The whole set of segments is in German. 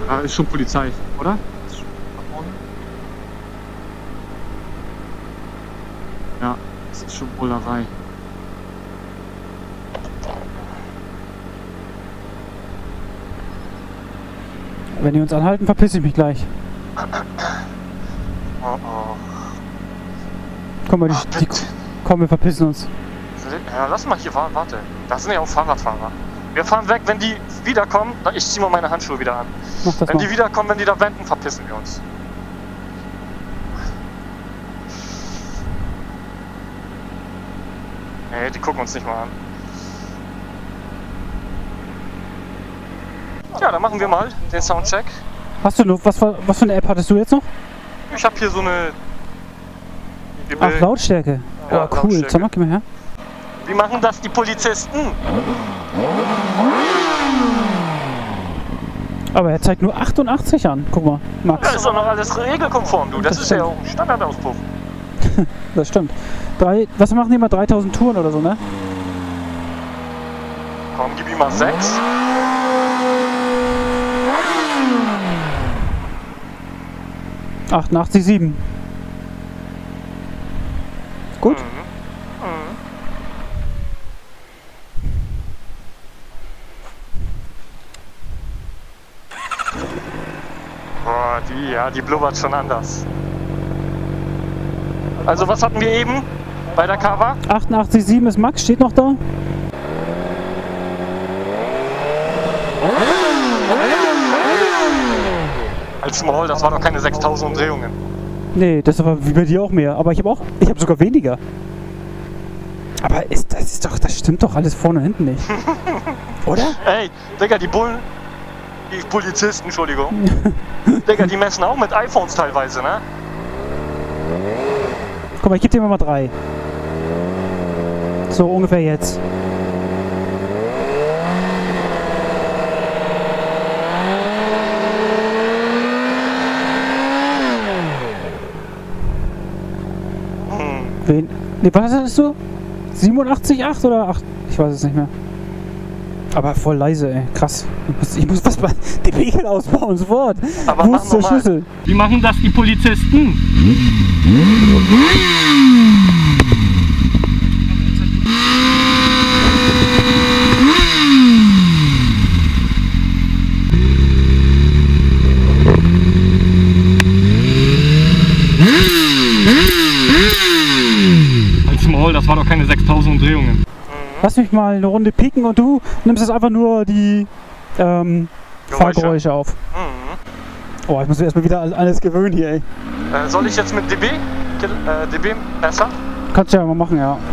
Ah, ist schon Polizei, oder? Ist schon da vorne? Ja, es ist schon Bullerei. Wenn die uns anhalten, verpiss ich mich gleich. Oh oh. Komm mal, komm, wir verpissen uns. Ja, lass mal hier warten, warte. Da sind ja auch Fahrradfahrer. Wir fahren weg, wenn die wiederkommen. Ich zieh mal meine Handschuhe wieder an. Mach das Wenn mal. die wiederkommen, wenn die da wenden, verpissen wir uns. Nee, die gucken uns nicht mal an. Ja, dann machen wir mal den Soundcheck. Hast du noch, was für eine App hattest du jetzt noch? Ich habe hier so eine... Ach, Lautstärke. Ja, Oh, cool. Lautstärke. Sag mal, gib mal her. Wie machen das die Polizisten? Aber er zeigt nur 88 an. Guck mal, Ja, Max. ist doch noch alles regelkonform, du. Das ist ja auch ein Standardauspuff. Das stimmt. Was machen die mal? 3000 Touren oder so, ne? Komm, gib ihm mal 6. Mhm. 88,7. Gut. Boah, die blubbert schon anders. Also was hatten wir eben bei der Kawa? 88,7 ist Max, steht noch da. Als Maul, das war doch keine 6000 Umdrehungen. Nee, das ist aber wie bei dir auch mehr. Aber ich habe sogar weniger. Aber das stimmt doch alles vorne und hinten nicht. Oder? Ey, Digga, die Polizisten, Entschuldigung. Digga, die messen auch mit iPhones teilweise, ne? Guck mal, ich gebe dir mal 3. So ungefähr jetzt. Wen? Ne, was hattest du? 87,8 oder 8? Ich weiß es nicht mehr. Aber voll leise, ey. Krass. Ich muss was bei den Pegel ausbauen, sofort. Aber Wo ist der Schlüssel? Wie machen das die Polizisten? Als Maul, das war doch keine 6000 Umdrehungen. Lass mich mal eine Runde pieken und du nimmst jetzt einfach nur die Fahrgeräusche auf. Mhm. Oh, ich muss mir erstmal wieder alles gewöhnen hier, ey. Soll ich jetzt mit DB besser? Kannst du ja mal machen, ja.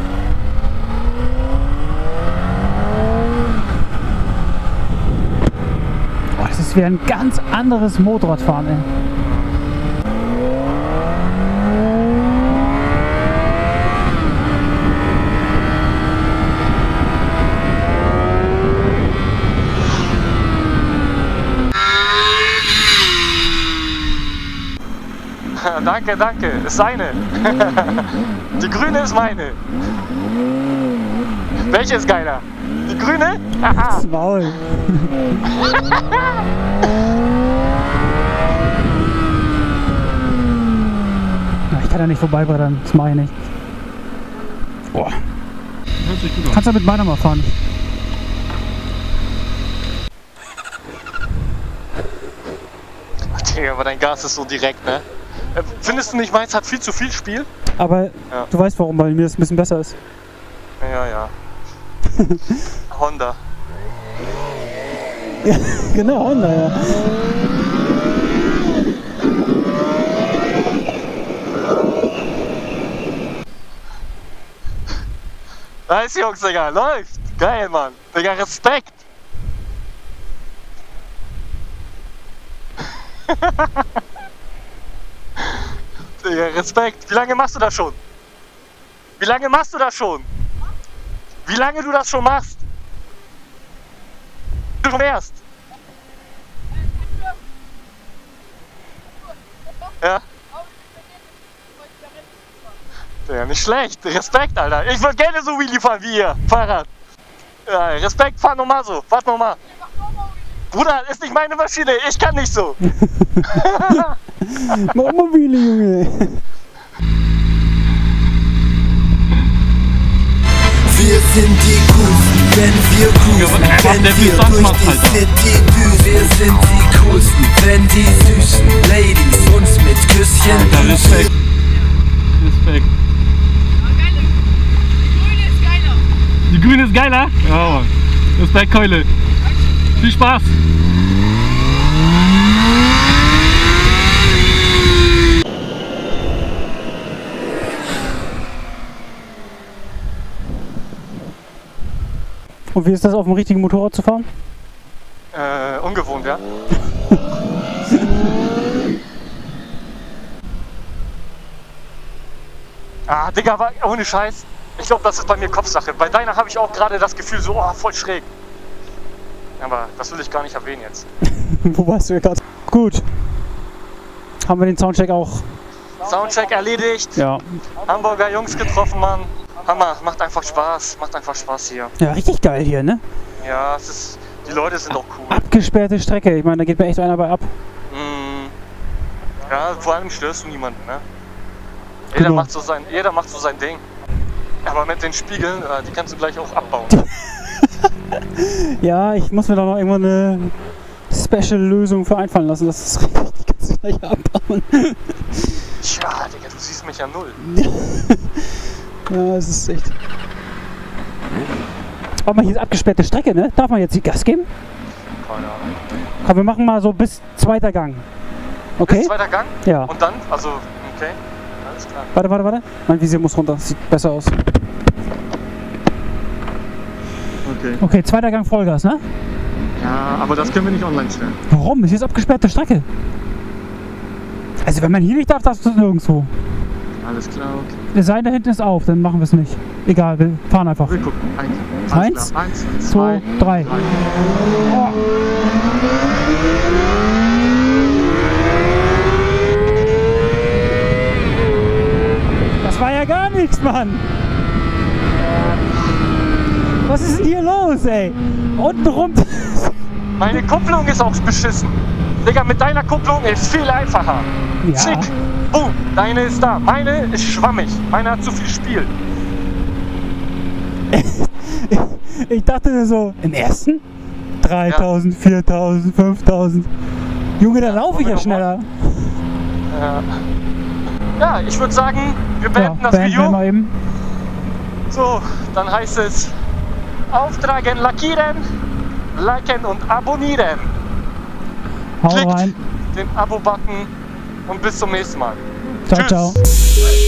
Oh, das ist wieder ein ganz anderes Motorradfahren, ey. Danke, danke, ist seine. Die grüne ist meine. Welche ist geiler? Die grüne? Haha. Das Maul. Na, ich kann ja nicht vorbeibrettern, das mache ich nicht. Boah. Kannst du mit meiner mal fahren? Digga, aber dein Gas ist so direkt, ne? Findest du nicht, meins hat viel zu viel Spiel? Aber Ja. du weißt warum, weil mir das ein bisschen besser ist. Ja, ja. Honda. Ja, genau, Honda, ja. Nice, Jungs, Digga, läuft. Geil, Mann. Digga, Respekt. Digga, Respekt. Wie lange machst du das schon? Wie lange machst du das schon? Wie lange du das schon machst? Du schon erst. Ja. Ja, nicht schlecht. Respekt, Alter. Ich würde gerne so Wheelie fahren wie ihr. Fahrrad. Ja, Respekt, fahr nochmal so. Warte nochmal. Bruder, ist nicht meine Maschine, ich kann nicht so. Mobile, Junge. Wir sind die Coolsten, wenn wir cruisen, wenn wir durch die City düsen. Wir sind die Coolsten, wenn die süßen Ladies uns mit Küsschen Respekt. Respekt. Die grüne ist geiler? Ja, Mann. Respekt, Keule. Viel Spaß. Und wie ist das, auf dem richtigen Motorrad zu fahren? Ungewohnt, ja. Ah, Digga, aber ohne Scheiß. Ich glaube, das ist bei mir Kopfsache. Bei deiner habe ich auch gerade das Gefühl so, oh, voll schräg. Aber das will ich gar nicht erwähnen jetzt. Wo warst du gerade? Gut. Haben wir den Soundcheck auch? Soundcheck erledigt. Ja. Hamburger Jungs getroffen, Mann. Hammer, macht einfach Spaß hier. Ja, richtig geil hier, ne? Ja, es ist, die Leute sind auch cool. Abgesperrte Strecke, ich meine, da geht mir echt einer bei ab. Ja, vor allem störst du niemanden, ne? Jeder macht so sein Ding. Aber mit den Spiegeln, die kannst du gleich auch abbauen. Ja, ich muss mir da noch irgendwann eine Special-Lösung für einfallen lassen, das ist richtig, die kannst du gleich abbauen. Tja, Digga, du siehst mich ja null. Ja, es ist echt... Warte mal, hier ist abgesperrte Strecke, ne? Darf man jetzt die Gas geben? Keine Ahnung. Komm, wir machen mal so bis zweiter Gang. Okay? Bis zweiter Gang? Ja. Und dann? Also, okay. Alles klar. Warte. Mein Visier muss runter, sieht besser aus. Okay. Okay, zweiter Gang Vollgas, ne? Ja, aber das können wir nicht online stellen. Warum? Hier ist abgesperrte Strecke. Also wenn man hier nicht darf, darfst du nirgendwo. Alles klar, okay. Es sei denn, da hinten ist auf, dann machen wir es nicht. Egal, wir fahren einfach. Wir gucken. Eins, Eins, 2, 3. Oh. Das war ja gar nichts, Mann. Was ist denn hier los, ey? Unten rum. Meine Kupplung ist auch beschissen. Digga, mit deiner Kupplung ist viel einfacher. Ja. Zick, boom, deine ist da. Meine ist schwammig. Meine hat zu viel Spiel. Ich dachte so, im ersten? 3000, 4000, 5000. Junge, da laufe ich ja schneller. Ja, ich würde sagen, wir beenden das beenden wir Video. mal eben. So, dann heißt es auftragen, lackieren, liken und abonnieren. Hau Klickt rein. den Abo-Button und bis zum nächsten Mal. Ciao, Tschüss. ciao.